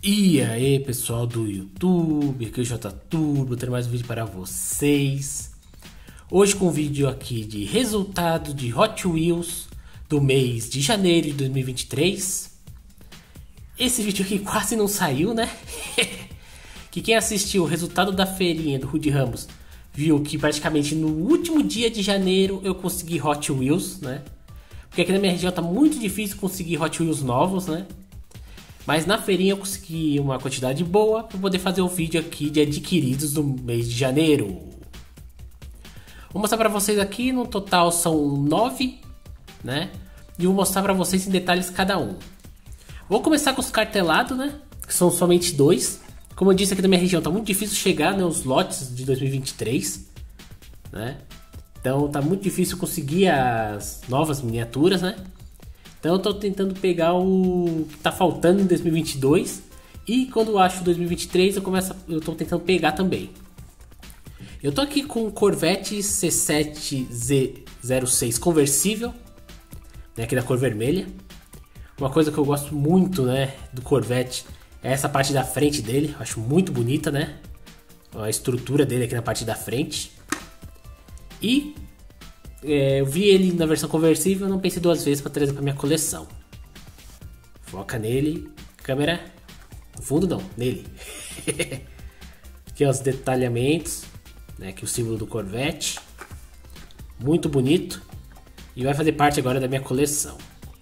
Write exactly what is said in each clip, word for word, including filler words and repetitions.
E aí, pessoal do YouTube, aqui é o J Turbo, ter mais um vídeo para vocês. Hoje com um vídeo aqui de resultado de Hot Wheels do mês de janeiro de dois mil e vinte e três. Esse vídeo aqui quase não saiu, né? Que quem assistiu o resultado da feirinha do Rudy Ramos viu que praticamente no último dia de janeiro eu consegui Hot Wheels, né? Porque aqui na minha região tá muito difícil conseguir Hot Wheels novos, né? Mas na feirinha eu consegui uma quantidade boa para poder fazer o vídeo aqui de adquiridos do mês de janeiro. Vou mostrar para vocês aqui, no total são nove, né? E vou mostrar para vocês em detalhes cada um. Vou começar com os cartelados, né? Que são somente dois. Como eu disse, aqui na minha região tá muito difícil chegar, né, os lotes de dois mil e vinte e três, né? Então tá muito difícil conseguir as novas miniaturas, né? Então eu tô tentando pegar o que tá faltando em dois mil e vinte e dois. E quando eu acho dois mil e vinte e três eu começo a, eu tô tentando pegar também. Eu tô aqui com o Corvette C sete Z zero seis conversível, né, aqui da cor vermelha. Uma coisa que eu gosto muito, né, do Corvette é essa parte da frente dele. Eu acho muito bonita, né? A estrutura dele aqui na parte da frente. E É, eu vi ele na versão conversível, não pensei duas vezes para trazer para minha coleção. Foca nele, câmera, no fundo não, nele. Aqui ó, os detalhamentos, né, aqui o símbolo do Corvette, muito bonito e vai fazer parte agora da minha coleção.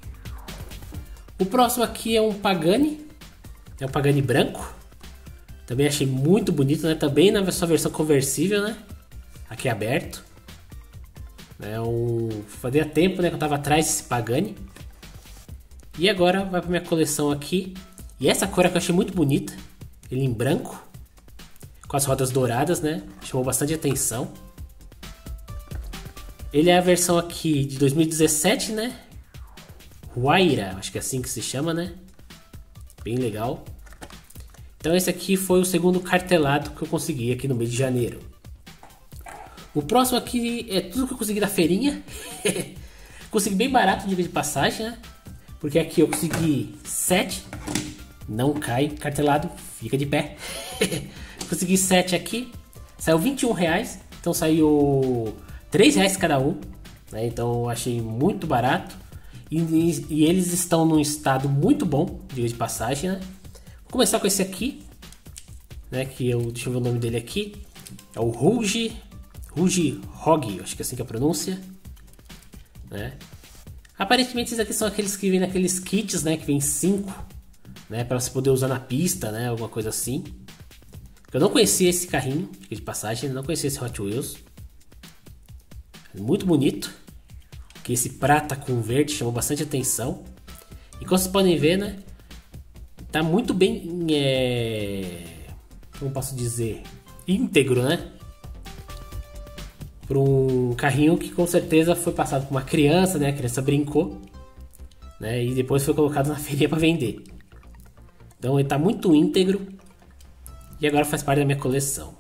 O próximo aqui é um Pagani, é um Pagani branco, também achei muito bonito, né, também na sua versão conversível, né, aqui aberto. É um... Fazia tempo, né, que eu tava atrás desse Pagani. E agora vai para minha coleção aqui. E essa cor aqui eu achei muito bonita. Ele em branco, com as rodas douradas, né? Chamou bastante atenção. Ele é a versão aqui de dois mil e dezessete, né? Huayra, acho que é assim que se chama, né? Bem legal. Então esse aqui foi o segundo cartelado que eu consegui aqui no mês de janeiro. O próximo aqui é tudo que eu consegui da feirinha. Consegui bem barato, diga de passagem, né? Porque aqui eu consegui sete. Não cai, cartelado, fica de pé. Consegui sete aqui. Saiu vinte e um reais. Então saiu três reais cada um, né? Então eu achei muito barato. E, e, e eles estão num estado muito bom, diga de passagem, né? Vou começar com esse aqui, né? Que eu, deixa eu ver o nome dele aqui. É o Rouge... Rouge Hog, acho que é assim que é a pronúncia, né? Aparentemente esses aqui são aqueles que vêm naqueles kits, né? Que vem cinco, né? Para você poder usar na pista, né? Alguma coisa assim. Eu não conhecia esse carrinho, de passagem, não conhecia esse Hot Wheels. Muito bonito. Que esse prata com verde chamou bastante atenção. E como vocês podem ver, né? Tá muito bem, é... como posso dizer, íntegro, né? Para um carrinho que com certeza foi passado por uma criança, né? A criança brincou, né? E depois foi colocado na feirinha para vender. Então ele está muito íntegro e agora faz parte da minha coleção.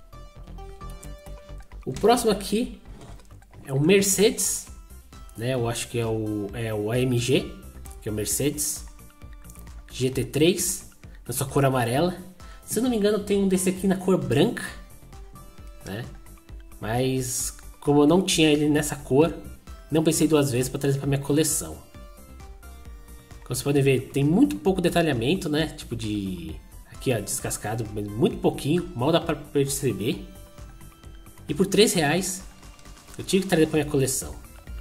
O próximo aqui é o Mercedes, né? Eu acho que é o, é o A M G, que é o Mercedes G T três, na sua cor amarela. Se eu não me engano, tem um desse aqui na cor branca, né? Mas como eu não tinha ele nessa cor, não pensei duas vezes para trazer para minha coleção. Como vocês podem ver, tem muito pouco detalhamento, né? Tipo de... Aqui ó, descascado, muito pouquinho, mal dá para perceber. E por três reais eu tive que trazer para minha coleção.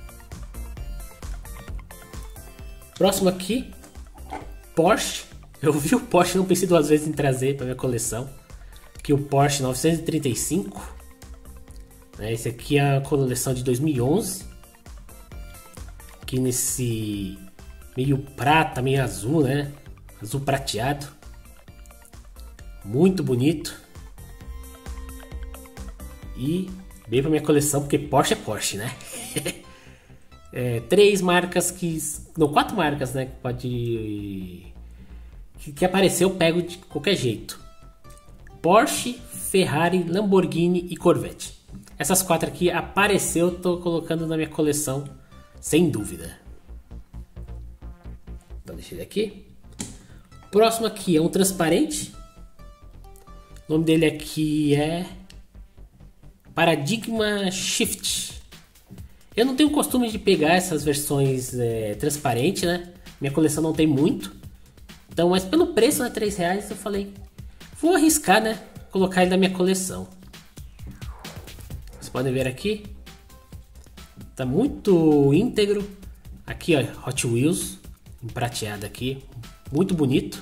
Próximo aqui, Porsche. Eu vi o Porsche, não pensei duas vezes em trazer para minha coleção. Aqui o Porsche novecentos e trinta e cinco. Esse aqui é a coleção de dois mil e onze. Aqui nesse meio prata, meio azul, né? Azul prateado. Muito bonito. E veio para minha coleção porque Porsche é Porsche, né? É, três marcas que... Não, quatro marcas, né? Que pode... Que, que apareceu, eu pego de qualquer jeito. Porsche, Ferrari, Lamborghini e Corvette. Essas quatro aqui apareceu, eu tô colocando na minha coleção, sem dúvida. Então deixa ele aqui. Próximo aqui é um transparente. O nome dele aqui é Paradigma Shift. Eu não tenho o costume de pegar essas versões é, transparentes, né? Minha coleção não tem muito. Então, mas pelo preço, né, três reais, eu falei, vou arriscar, né? Colocar ele na minha coleção. Vocês podem ver aqui. Tá muito íntegro. Aqui, ó, Hot Wheels em prateado aqui, muito bonito.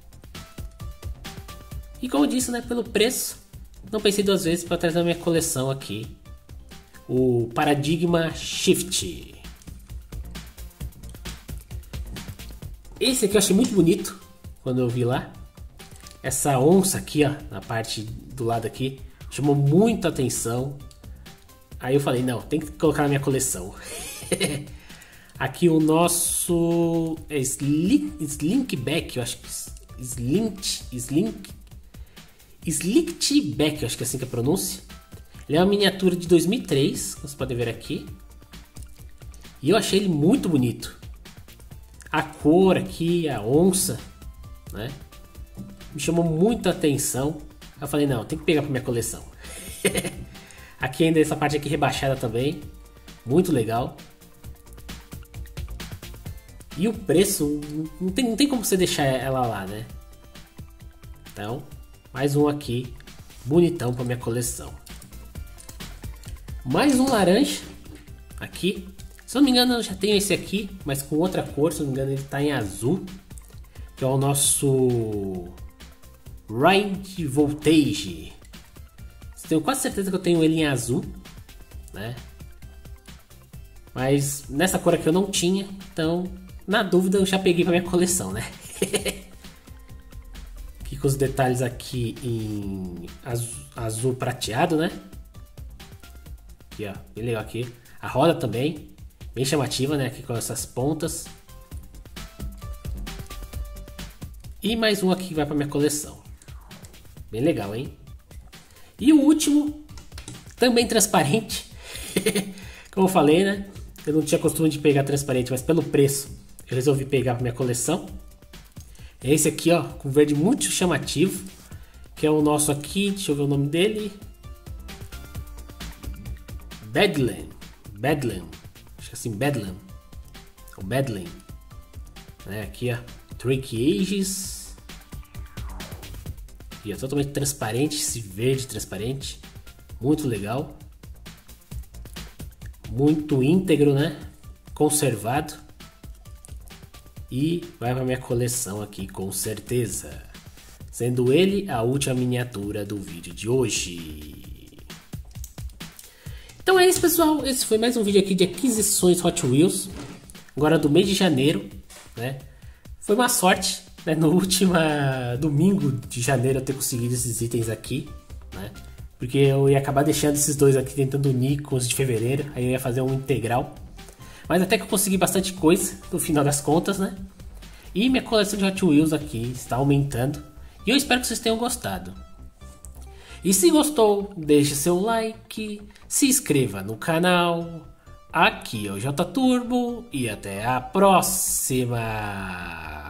E como eu disse, né, pelo preço, não pensei duas vezes para trazer na minha coleção aqui o Paradigma Shift. Esse aqui eu achei muito bonito quando eu vi lá. Essa onça aqui, ó, na parte do lado aqui, chamou muita atenção. Aí eu falei, não, tem que colocar na minha coleção. Aqui o nosso é Slink, Slinkback, eu acho que Slink, Slink, Slickback, eu acho que é assim que é a pronúncia. Ele é uma miniatura de dois mil e três, vocês podem ver aqui. E eu achei ele muito bonito. A cor aqui, a onça, né? Me chamou muita atenção. Eu falei, não, tem que pegar para minha coleção. Aqui ainda essa parte aqui rebaixada também, muito legal. E o preço, não tem, não tem como você deixar ela lá, né? Então, mais um aqui, bonitão para minha coleção. Mais um laranja, aqui. Se eu não me engano, eu já tenho esse aqui, mas com outra cor, se eu não me engano ele está em azul. Que é o nosso Range Voltage. Tenho quase certeza que eu tenho ele em azul, né? Mas nessa cor aqui eu não tinha, então na dúvida eu já peguei para minha coleção, né? Aqui com os detalhes aqui em azul, azul prateado, né? Aqui, ó, bem legal aqui. A roda também, bem chamativa, né? Aqui com essas pontas. E mais um aqui que vai para minha coleção. Bem legal, hein? E o último, também transparente. Como eu falei, né? Eu não tinha costume de pegar transparente, mas pelo preço eu resolvi pegar para minha coleção. É esse aqui, ó, com verde muito chamativo, que é o nosso aqui, deixa eu ver o nome dele. Bedlam. Bedlam. Acho que é assim, Bedlam. Ou Bedlam. É, aqui, ó, Trick Ages. E é totalmente transparente, esse verde transparente, muito legal, muito íntegro, né? Conservado, e vai para minha coleção aqui com certeza, sendo ele a última miniatura do vídeo de hoje. Então é isso, pessoal, esse foi mais um vídeo aqui de aquisições Hot Wheels, agora do mês de janeiro, né? Foi uma sorte, né, no último domingo de janeiro eu ter conseguido esses itens aqui, né? Porque eu ia acabar deixando esses dois aqui tentando unir com os de fevereiro, aí eu ia fazer um integral. Mas até que eu consegui bastante coisa no final das contas, né? E minha coleção de Hot Wheels aqui está aumentando. E eu espero que vocês tenham gostado. E se gostou, deixe seu like, se inscreva no canal. Aqui é o J Turbo e até a próxima!